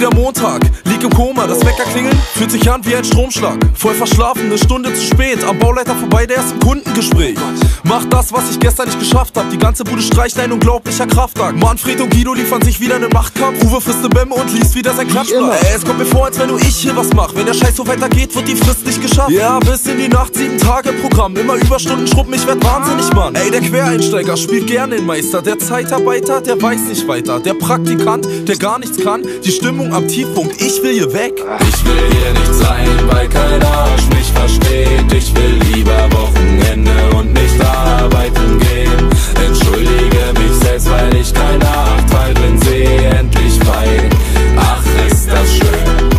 wieder Montag, lieg im Koma, das Wecker klingeln, fühlt sich an wie ein Stromschlag. Voll verschlafen, eine Stunde zu spät, am Bauleiter vorbei, der ist im Kundengespräch. Mach das, was ich gestern nicht geschafft hab, die ganze Bude streicht, ein unglaublicher Kraftakt. Manfred und Guido liefern sich wieder einen Machtkampf, Uwe frisst ne Bämme und liest wieder sein Klatschblatt. Es kommt mir vor, als wenn nur ich hier was mach, wenn der Scheiß so weitergeht, wird die Frist nicht geschafft. Ja, bis in die Nacht, 7-Tage-Programm, immer Überstunden schruppen, ich werd wahnsinnig, Mann. Ey, der Quereinsteiger spielt gerne den Meister, der Zeitarbeiter, der weiß nicht weiter, der Praktikant, der gar nichts kann, die Stimmung am Tiefpunkt, ich will hier weg. Ich will hier nicht sein, weil kein Arsch mich versteht. Ich will lieber Wochenende und nicht arbeiten gehen. Entschuldige mich selbst, weil ich kein Nachteil bin, seh endlich frei. Ach, ist das schön.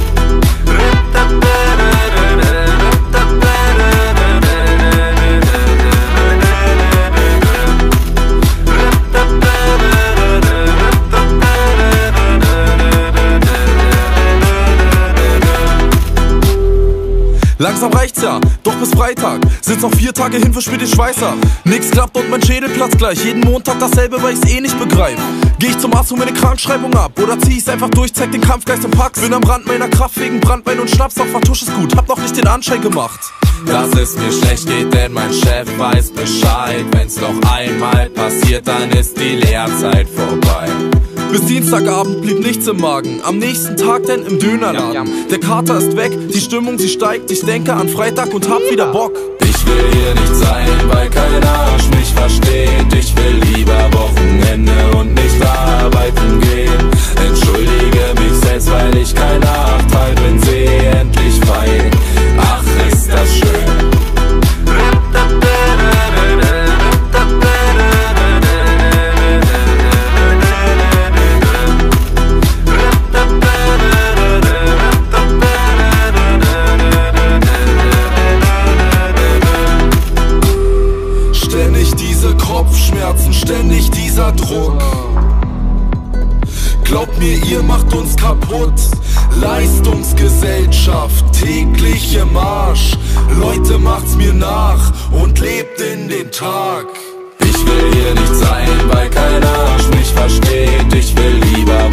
Langsam reicht's ja, doch bis Freitag sind's noch 4 Tage hin, wisch mir den Schweiß ab. Nix klappt und mein Schädel platzt gleich, jeden Montag dasselbe, weil ich's eh nicht begreif. Geh ich zum Arzt, hol mir ne Krankschreibung ab, oder zieh ich's einfach durch, zeig den Kampfgeist im Pax. Bin am Rand meiner Kraft wegen Brandwein und Schnaps, doch vertusch es gut, hab noch nicht den Anschein gemacht, dass es mir schlecht geht, denn mein Chef weiß Bescheid. Wenn's noch einmal passiert, dann ist die Lehrzeit vorbei. Bis Dienstagabend blieb nichts im Magen, am nächsten Tag denn im Dönerladen. Der Kater ist weg, die Stimmung sie steigt, ich denke an Freitag und hab wieder Bock. Ich will hier nicht sein, weil kein Arsch mich versteht. Ich will lieber Wochenende und nicht arbeiten gehen. Entschuldige mich selbst, weil ich kein Nachteil bin, seh endlich frei. Ach, ist das schön. Kopfschmerzen, ständig dieser Druck. Glaubt mir, ihr macht uns kaputt. Leistungsgesellschaft, täglich im Arsch. Leute, macht's mir nach und lebt in den Tag. Ich will hier nicht sein, weil kein Arsch mich versteht. Ich will lieber